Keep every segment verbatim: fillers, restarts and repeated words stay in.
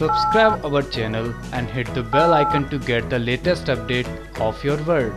Subscribe our channel and hit the bell icon to get the latest update of your world.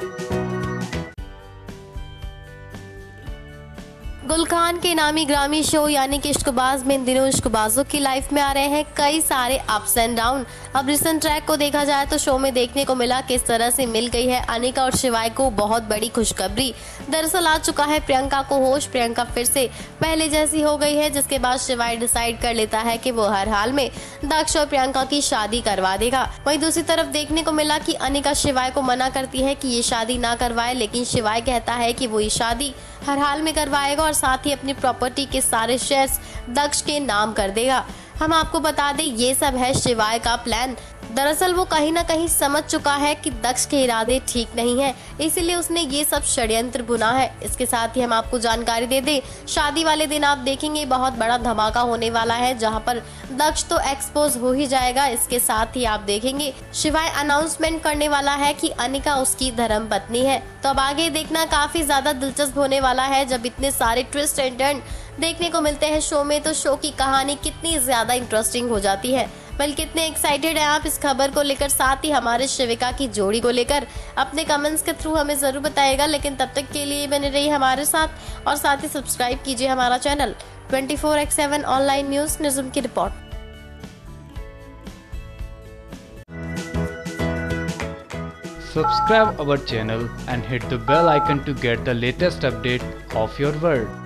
गुल खान के नामी ग्रामी show यानी कि इश्कबाज में इन दिनों इश्कबाजों की लाइफ में आ रहे हैं कई सारे अप्स एंड डाउन। अब रिसेंट ट्रैक को देखा जाए तो शो में देखने को मिला किस तरह से मिल गई है अनिका और शिवाय को बहुत बड़ी खुशखबरी। दरअसल आ चुका है प्रियंका को होश। प्रियंका फिर से पहले जैसी हो गई है, जिसके बाद शिवाय डिसाइड कर लेता है कि वो हर हाल में दक्ष और प्रियंका की शादी करवा देगा। वहीं दूसरी तरफ देखने को मिला कि अनिका शिवाय को मना करती है कि ये शादी ना करवाए, लेकिन शिवाय कहता है कि वो ये शादी हर हाल में करवाएगा और साथ ही अपनी प्रॉपर्टी के सारे शेयर्स दक्ष के नाम कर देगा। हम आपको बता दें ये सब है शिवाय का प्लान। दरअसल वो कहीं ना कहीं समझ चुका है कि दक्ष के इरादे ठीक नहीं है, इसीलिए उसने ये सब षड्यंत्र बुना है। इसके साथ ही हम आपको जानकारी दे दें, शादी वाले दिन आप देखेंगे बहुत बड़ा धमाका होने वाला है, जहां पर दक्ष तो एक्सपोज हो ही जाएगा। इसके साथ ही आप देखेंगे शिवाय अनाउंसमेंट करने वाला है कि अनिका उसकी धर्म पत्नी है। तो अब आगे देखना काफी ज्यादा दिलचस्प होने वाला है। जब इतने सारे ट्विस्ट एंड टर्न देखने को मिलते हैं शो में, तो शो की कहानी कितनी ज्यादा इंटरेस्टिंग हो जाती है। बल्कि कितने एक्साइटेड हैं आप इस खबर को लेकर, साथ ही हमारे शिविका की जोड़ी को लेकर अपने कमेंट्स के थ्रू हमें जरूर बताइएगा। लेकिन तब तक के लिए बने रहिए हमारे साथ और साथ ही सब्सक्राइब कीजिए हमारा channel twenty four by seven online news निज़्म की रिपोर्ट। Subscribe our channel and hit the bell icon to get the latest update of your world.